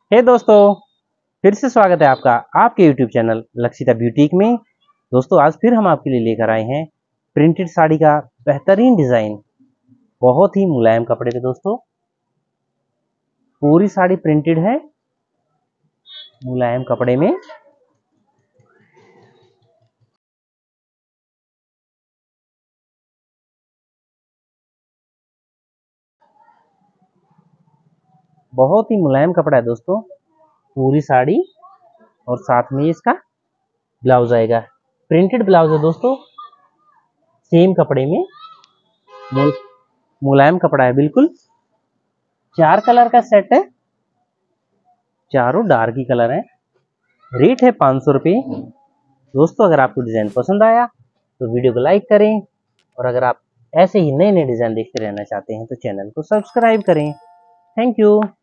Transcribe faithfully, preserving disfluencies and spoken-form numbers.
हे दोस्तों, फिर से स्वागत है आपका आपके यूट्यूब चैनल लक्षिता ब्यूटीक में। दोस्तों आज फिर हम आपके लिए लेकर आए हैं प्रिंटेड साड़ी का बेहतरीन डिजाइन। बहुत ही मुलायम कपड़े पे दोस्तों, पूरी साड़ी प्रिंटेड है मुलायम कपड़े में। बहुत ही मुलायम कपड़ा है दोस्तों, पूरी साड़ी और साथ में इसका ब्लाउज आएगा। प्रिंटेड ब्लाउज है दोस्तों, सेम कपड़े में मुल, मुलायम कपड़ा है बिल्कुल। चार कलर का सेट है, चारों डार्क ही कलर है। रेट है पाँच सौ रुपये। दोस्तों अगर आपको डिज़ाइन पसंद आया तो वीडियो को लाइक करें, और अगर आप ऐसे ही नए नए डिज़ाइन देखते रहना चाहते हैं तो चैनल को सब्सक्राइब करें। Thank you.